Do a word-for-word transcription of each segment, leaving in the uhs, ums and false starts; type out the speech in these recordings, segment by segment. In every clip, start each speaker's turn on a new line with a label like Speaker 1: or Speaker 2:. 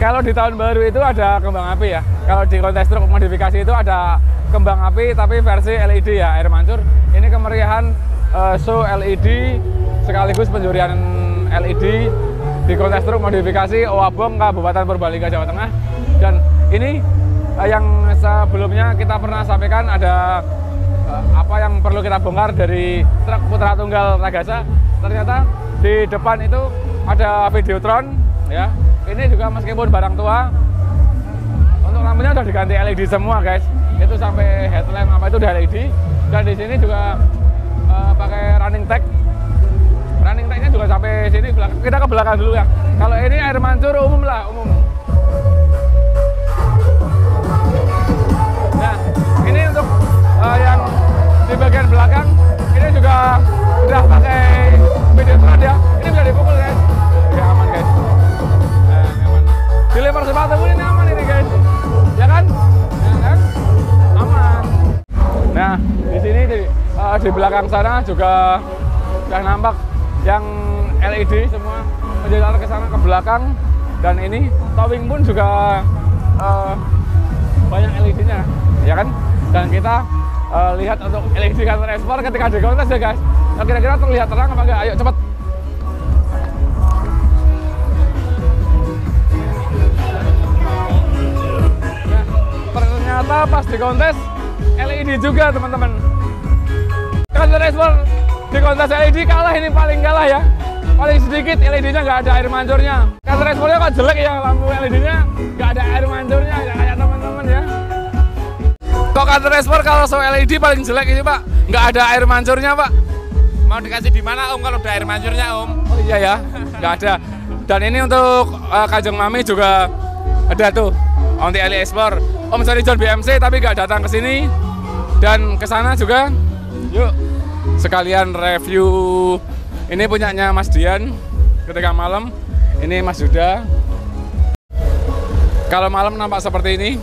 Speaker 1: Kalau di tahun baru itu ada kembang api ya. Kalau di kontes truk modifikasi itu ada kembang api tapi versi L E D ya, air mancur. Ini kemeriahan uh, show L E D sekaligus penjurian L E D di kontes truk modifikasi Owabong, Kabupaten Purbalingga, Jawa Tengah. Dan ini uh, yang sebelumnya kita pernah sampaikan ada uh, apa yang perlu kita bongkar dari truk putra tunggal Ragasa. Ternyata di depan itu ada Videotron ya. Ini juga meskipun barang tua, untuk lampunya udah diganti L E D semua guys. Itu sampai headlamp apa itu udah L E D. Dan di sini juga uh, pakai running tag. Running tagnya juga sampai sini belakang. Kita ke belakang dulu ya. Kalau ini air mancur umum lah, umum. Nah, ini untuk uh, yang di bagian belakang ini juga udah pakai Videotron ya. Ini bisa dipukul guys. Ya aman guys. Dilempar sepatu pun ini aman ini guys, ya kan? Ya kan? Aman. Nah, di sini di, uh, di belakang sana juga sudah nampak yang L E D semua menjalar ke sana ke belakang, dan ini towing pun juga uh, banyak L E D-nya, ya kan? Dan kita uh, lihat untuk L E D kantor ekspor ketika di kontes ya guys. Nah, kira-kira terlihat terang apa enggak? Ayo cepat. Ternyata pas di kontes L E D juga teman-teman. Kantor ekspor di kontes L E D kalah, ini paling kalah ya. Paling sedikit L E D-nya nggak ada air mancurnya. Kantor ekspornya kok jelek ya, lampu L E D-nya nggak ada air mancurnya ya, kayak teman-teman ya. Kok kantor ekspor kalau so L E D paling jelek ini Pak? Nggak ada air mancurnya Pak.
Speaker 2: Mau dikasih di mana Om kalau ada air mancurnya Om?
Speaker 1: Oh iya ya, nggak ada. Dan ini untuk uh, Kanjeng Mami juga ada tuh, Onti Eli Explore. Om Sari John B M C tapi nggak datang ke sini dan ke sana juga. Yuk sekalian review. Ini punyanya Mas Dian ketika malam. Ini Mas Yuda. Kalau malam nampak seperti ini.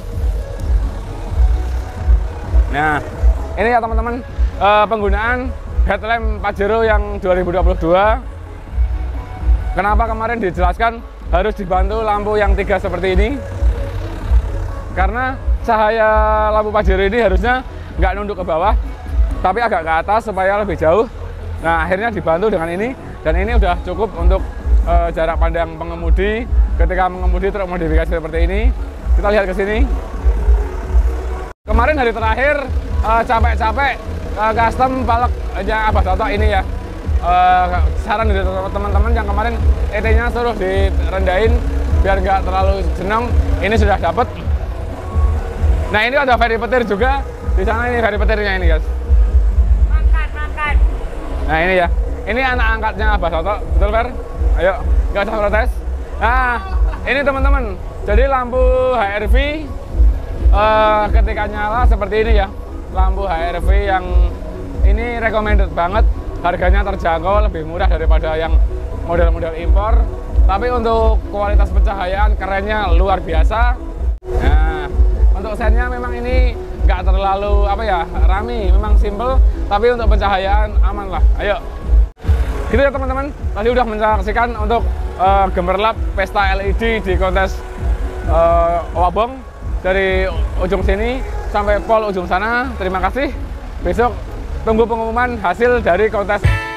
Speaker 1: Nah, ini ya teman-teman uh, penggunaan headlamp Pajero yang dua ribu dua puluh dua. Kenapa kemarin dijelaskan harus dibantu lampu yang tiga seperti ini? Karena cahaya lampu Pajero ini harusnya nggak nunduk ke bawah, tapi agak ke atas supaya lebih jauh. Nah, akhirnya dibantu dengan ini, dan ini udah cukup untuk uh, jarak pandang pengemudi ketika mengemudi truk modifikasi seperti ini. Kita lihat ke sini. Kemarin hari terakhir capek-capek uh, uh, custom paleknya Abah Toto ini ya. Uh, saran dari teman-teman yang kemarin E T-nya suruh direndahin biar nggak terlalu jenong. Ini sudah dapat. Nah, ini ada ferry petir juga di sana, ini ferry petirnya ini guys.
Speaker 3: Makan, makan.
Speaker 1: Nah ini ya, ini anak angkatnya Abah Toto, betul Fer? Ayo, nggak usah protes. Nah, ini teman-teman. Jadi lampu H R V uh, ketika nyala seperti ini ya. Lampu H R V yang ini recommended banget. Harganya terjangkau, lebih murah daripada yang model-model impor. Tapi untuk kualitas pencahayaan kerennya luar biasa. Nah, untuk sennya memang ini nggak terlalu apa ya, rami, memang simple. Tapi untuk pencahayaan aman lah. Ayo. Gitu ya teman-teman. Tadi udah menyaksikan untuk uh, gemerlap pesta L E D di kontes uh, Owabong dari ujung sini sampai pol ujung sana. Terima kasih. Besok tunggu pengumuman hasil dari kontes